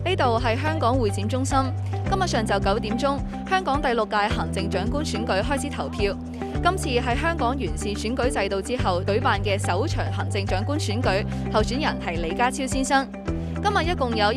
呢度係香港會展中心。今日上晝9點鐘，香港第6屆行政長官選舉開始投票。今次係香港完善選舉制度之後舉辦嘅首場行政長官選舉，候選人係李家超先生。今日一共有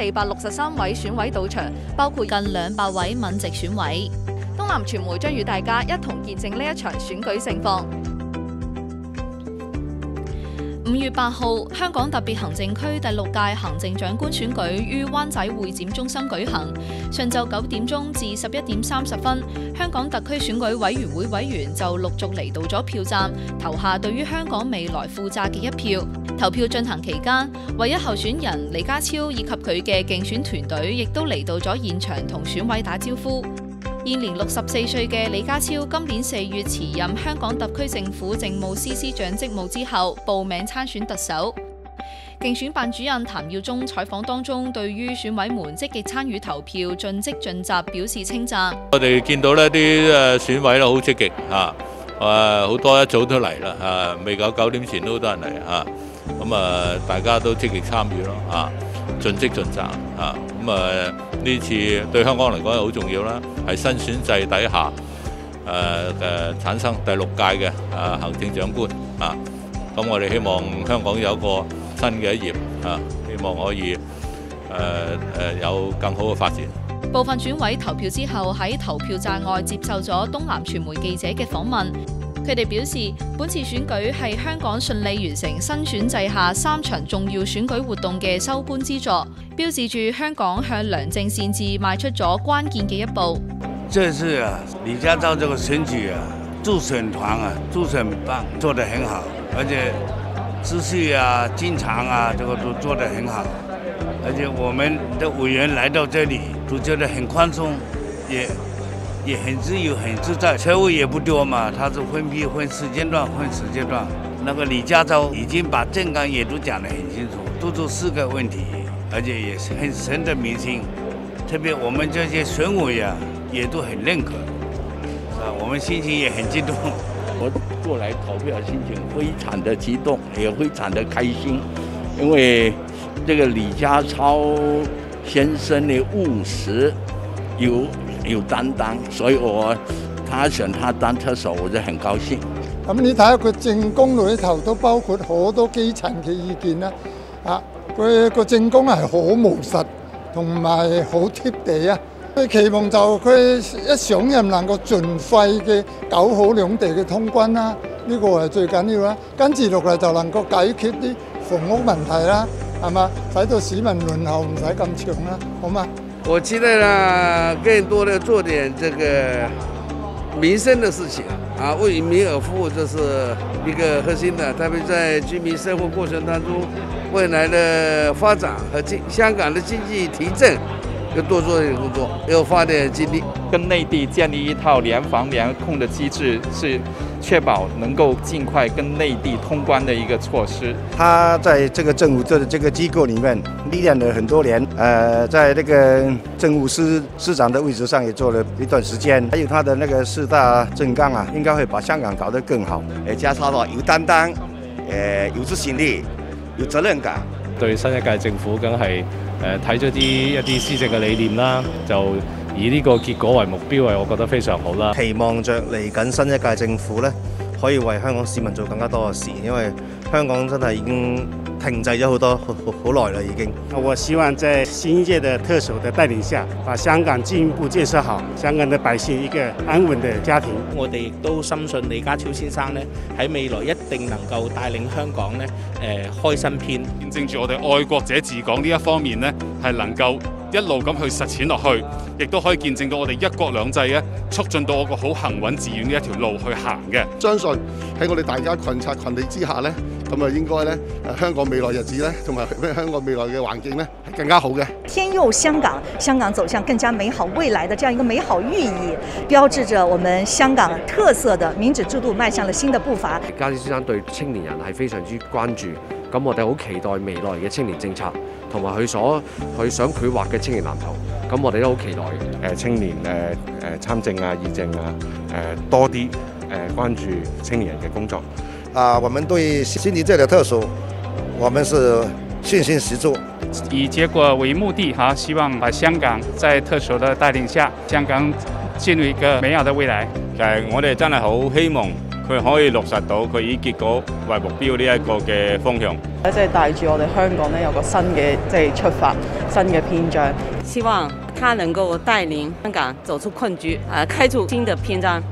1463位選委到場，包括近200位敏席選委。東南傳媒將與大家一同見證呢一場選舉盛況。5月8號，香港特別行政區第6屆行政長官選舉於灣仔會展中心舉行。上晝9點鐘至11點30分，香港特區選舉委員會委員就陸續嚟到咗票站，投下對於香港未來負責嘅一票。投票進行期間，唯一候選人李家超以及佢嘅競選團隊亦都嚟到咗現場同選委打招呼。現年64歲嘅李家超，今年4月辭任香港特區政府政務司司長職務之後，報名參選特首。競選辦主任譚耀宗採訪當中，對於選委們積極參與投票、盡職盡責表示稱讚。 我哋見到呢啲選委咧好積極嚇，好多一早都嚟啦嚇，未夠9點前都好多人嚟嚇，咁大家都積極參與咯嚇，盡職盡責嚇，呢次對香港嚟講係好重要啦，係新選制底下產生第6屆嘅行政長官啊，咁我哋希望香港有一個新嘅一頁啊，希望可以有更好嘅發展。 部分選委投票之後喺投票站外接受咗東南傳媒記者嘅訪問。佢哋表示，本次選舉係香港順利完成新選制下3場重要選舉活動嘅收官之作，標誌住香港向良政善治邁出咗關鍵嘅一步。 這次李家超這個選舉助選團助選辦做得很好，而且秩序經常這個都做得很好，而且我們的委員來到這裡都覺得很寬鬆，也很自由、很自在，車位也不多嘛，他是分批分時間段。那個李家超已經把政綱也都講得很清楚，都做4個問題，而且也是很深得民心。特別我們這些選委也都很認可，我們心情也很激動。 我過來投票心情非常的激動，也非常的開心，因為這個李家超先生的務實有擔當，所以他選他當特首，我就很高興。 咁你睇下佢政綱裏頭都包括好多基層嘅意見啦，佢個政綱係好務實同埋好貼地啊！佢期望就佢一上任能夠盡快嘅搞好兩地嘅通關啦，呢個係最緊要啦。跟住落嚟就能夠解決啲房屋問題啦，係嘛？使到市民輪候唔使咁長啦，好嘛？ 我期待呢，更多的做點這個民生的事情為民而服務，這是一個核心的。特別在居民生活過程當中，未來的發展和香港的經濟提振，要多做點工作，要花點精力。 跟內地建立一套聯防聯控的機制，是確保能夠盡快跟內地通關的一個措施。 他在這個政府這個機構裡面歷練了很多年，在那個政務司長的位置上也做了一段時間，還有他的那個4大政綱應該會把香港搞得更好。 家超有擔當，有執行力，有責任感。 對新一屆政府梗係睇咗一啲施政嘅理念啦，就以呢個結果為目標，我覺得非常好啦。 期望着嚟緊新一屆政府呢，可以為香港市民做更加多嘅事，因為香港真係已經停滯咗好耐啦，已經。 我希望在新一屆的特首的帶領下，把香港進一步建設好，香港的百姓一個安穩的家庭。 我哋亦都深信李家超先生呢，喺未來一定能夠帶領香港呢開新篇。 見證住我哋愛國者治港呢一方面呢，係能夠一路咁去實踐落去，亦都可以見證到我哋一國兩制咧，促進到一個好行穩致遠嘅一條路去行嘅。 相信喺我哋大家群策群力之下咧，咁應該咧香港未來日子咧，同埋香港未來嘅環境咧係更加好嘅。 天佑香港，香港走向更加美好未來的這樣一個美好寓意，標誌着我們香港特色的民主制度邁向了新的步伐。 家超先生對青年人係非常之關注，咁我哋好期待未來嘅青年政策，同埋佢想繪畫嘅青年藍圖。咁我哋都好期待青年參政議政多啲關注青年人嘅工作。 我們對新一屆的特首，我們是信心十足， 以結果為目的哈，希望把香港在特首的帶領下，香港進入一個美好的未來。 我哋真係好希望佢可以落實到佢以結果為目標呢一個嘅方向。 即係帶住我哋香港咧有個新嘅出發，新嘅篇章。 希望他能夠帶領香港走出困局，開出新的篇章。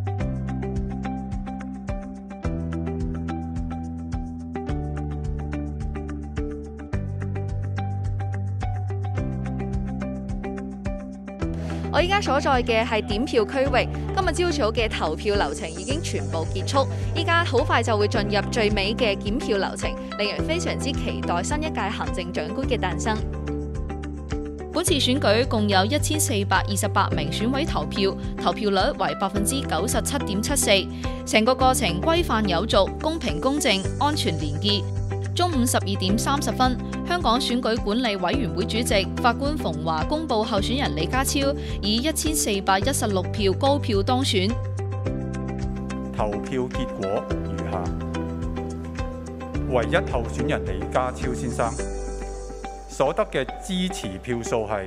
我依家所在嘅係點票區域，今日朝早嘅投票流程已經全部結束，依家好快就會進入最尾嘅檢票流程，令人非常之期待新一屆行政長官嘅誕生。本次選舉共有1428名選委投票，投票率為97.74%，成個過程規範有序、公平公正、安全廉潔。中午12點30分，香港選舉管理委員會主席法官馮華公佈候選人李家超以1416票高票當選。 投票結果如下：唯一候選人李家超先生所得嘅支持票數係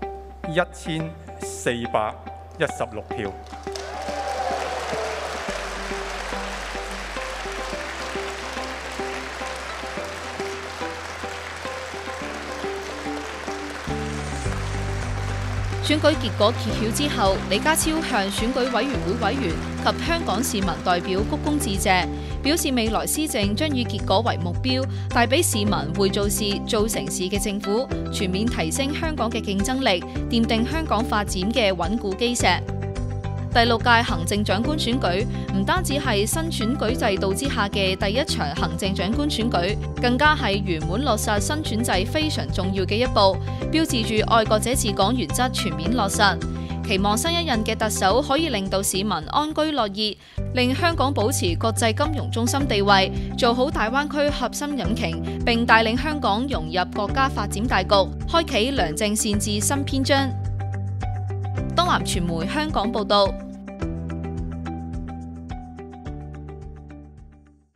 1416票。 選舉結果揭曉之後，李家超向選舉委員會委員及香港市民代表鞠躬致謝，表示未來施政將以結果為目標，帶俾市民會做事、做成事嘅政府，全面提升香港嘅競爭力，奠定香港發展嘅穩固基石。第6屆行政長官選舉唔單止係新選舉制度之下嘅第一場行政長官選舉，更加係圓滿落實新選制非常重要嘅一步，標誌住愛國者治港原則全面落實。期望新一任嘅特首可以令到市民安居樂業，令香港保持國際金融中心地位，做好大灣區核心引擎，並帶領香港融入國家發展大局，開啟良政善治新篇章。東南傳媒香港報道。